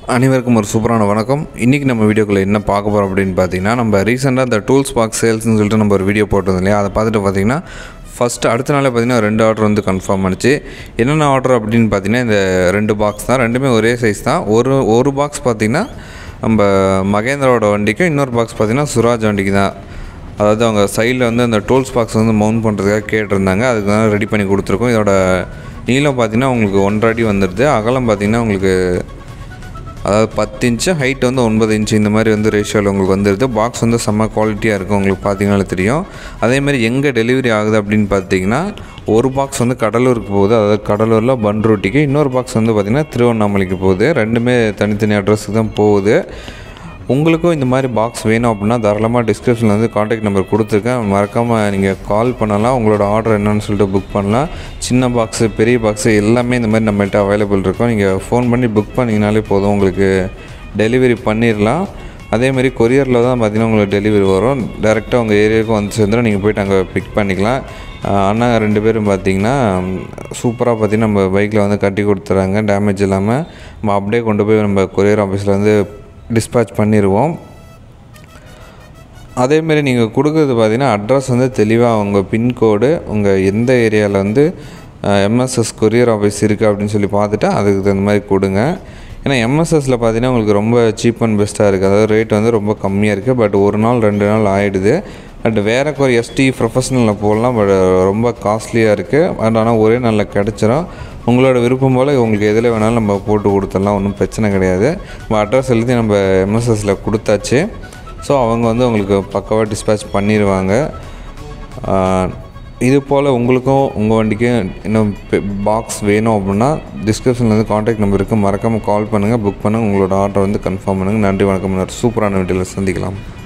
அனைவருக்கும் ஒரு சூப்பரான வணக்கம். இன்றைக்கி நம்ம வீடியோக்குள்ளே என்ன பார்க்க போகிறோம் அப்படின்னு பார்த்தீங்கன்னா, நம்ம ரீசெண்டாக இந்த டூல்ஸ் பாக்ஸ் சேல்ஸ்னு சொல்லிட்டு நம்ம ஒரு வீடியோ போட்டிருந்தோம் இல்லையா. அதை பார்த்துட்டு பார்த்தீங்கன்னா ஃபஸ்ட்டு அடுத்த நாளே பார்த்தீங்கன்னா 2 ஆர்டர் வந்து கன்ஃபார்ம் ஆனிச்சு. என்னென்ன ஆர்டர் அப்படின்னு பார்த்தீங்கன்னா, இந்த 2 பாக்ஸ் தான், ரெண்டுமே ஒரே சைஸ் தான். ஒரு பாக்ஸ் பார்த்திங்கன்னா நம்ம மகேந்திராவோட வண்டிக்கும், இன்னொரு பாக்ஸ் பார்த்திங்கன்னா சுராஜ் வண்டிக்கு தான். அதாவது அவங்க சைடில் வந்து அந்த டூல்ஸ் பாக்ஸ் வந்து மவுண்ட் பண்ணுறதுக்காக கேட்டிருந்தாங்க. அதுக்கு தான் ரெடி பண்ணி கொடுத்துருக்கோம். இதோட நீளம் பார்த்திங்கன்னா உங்களுக்கு 1.5 அடி வந்துடுது. அகலம் பார்த்திங்கன்னா உங்களுக்கு அதாவது 10 இன்ச்சு, ஹைட் வந்து 9 இன்ச்சு, இந்த மாதிரி வந்து ரேஷியோவில் உங்களுக்கு வந்துடுது. பாக்ஸ் வந்து செம்ம குவாலிட்டியாக இருக்கும், உங்களுக்கு பார்த்தீங்கனாலே தெரியும். அதேமாதிரி எங்கே டெலிவரி ஆகுது அப்படின்னு பார்த்தீங்கன்னா, ஒரு பாக்ஸ் வந்து கடலூருக்கு போகுது, அதாவது கடலூரில் பன்ருட்டிக்கு. இன்னொரு பாக்ஸ் வந்து பார்த்திங்கன்னா திருவண்ணாமலைக்கு போகுது. ரெண்டுமே தனித்தனி அட்ரஸுக்கு தான் போகுது. உங்களுக்கும் இந்த மாதிரி பாக்ஸ் வேணும் அப்படின்னா தாராளமாக டிஸ்கிரிப்ஷனில் வந்து காண்டாக்ட் நம்பர் கொடுத்துருக்கேன். மறக்காமல் நீங்கள் கால் பண்ணலாம், உங்களோட ஆர்டர் என்னன்னு சொல்லிட்டு புக் பண்ணலாம். சின்ன பாக்ஸு, பெரிய பாக்ஸு எல்லாமே இந்த மாதிரி நம்மள்கிட்ட அவைலபிள் இருக்கும். நீங்கள் ஃபோன் பண்ணி புக் பண்ணிங்கனாலே போதும், உங்களுக்கு டெலிவரி பண்ணிடலாம். அதேமாதிரி கொரியரில் தான் பார்த்திங்கன்னா உங்களுக்கு டெலிவரி வரும். டேரெக்டாக உங்கள் ஏரியாவுக்கு வந்து சேர்ந்துடும், நீங்கள் போய்ட்டு அங்கே பிக் பண்ணிக்கலாம். அண்ணா 2 பேரும் பார்த்திங்கன்னா சூப்பராக பார்த்திங்கன்னா நம்ம பைக்கில் வந்து கட்டி கொடுத்துறாங்க, டேமேஜ் இல்லாமல். நம்ம அப்படியே கொண்டு போய் நம்ம கொரியர் ஆஃபீஸில் வந்து டிஸ்பேட்ச் பண்ணிடுவோம். அதேமாரி நீங்கள் கொடுக்குறது பார்த்திங்கன்னா அட்ரஸ் வந்து தெளிவாக உங்கள் பின்கோடு, உங்கள் எந்த ஏரியாவில் வந்து எம்எஸ்எஸ் கொரியர் ஆஃபீஸ் இருக்குது அப்படின்னு சொல்லி பார்த்துட்டு அதுக்கு தகுந்த மாதிரி கொடுங்க. ஏன்னா எம்எஸ்எஸில் பார்த்திங்கன்னா உங்களுக்கு ரொம்ப சீப் அண்ட் பெஸ்ட்டாக இருக்குது, அதாவது ரேட் வந்து ரொம்ப கம்மியாக இருக்குது. பட் 1 நாள் 2 நாள் ஆகிடுது. பட் வேறு ஒரு எஸ்டி ப்ரொஃபஷ்னலில் போடலாம், பட் ரொம்ப காஸ்ட்லியாக இருக்குது. பட் ஆனால் ஒரே நாளில் கிடச்சிரும். உங்களோட விருப்பம் போல் உங்களுக்கு எதில் வேணாலும் நம்ம போட்டு கொடுத்துடலாம், ஒன்றும் பிரச்சனை கிடையாது. நம்ம அட்ரஸ் எழுதி நம்ம எம்எஸ்எஸில் கொடுத்தாச்சு. ஸோ அவங்க வந்து உங்களுக்கு பக்காவாக டிஸ்பேட்ச் பண்ணிடுவாங்க. இது போல் உங்களுக்கும் உங்கள் வண்டிக்கும் இன்னும் பாக்ஸ் வேணும் அப்படின்னா டிஸ்கிரிப்ஷனில் வந்து காண்டாக்ட் நம்பர் இருக்குது, மறக்காமல் கால் பண்ணுங்கள், புக் பண்ணுங்கள், உங்களோட ஆர்டர் வந்து கன்ஃபார்ம் பண்ணுங்கள். நன்றி, வணக்கம். சூப்பரான வீடியோவில் சந்திக்கலாம்.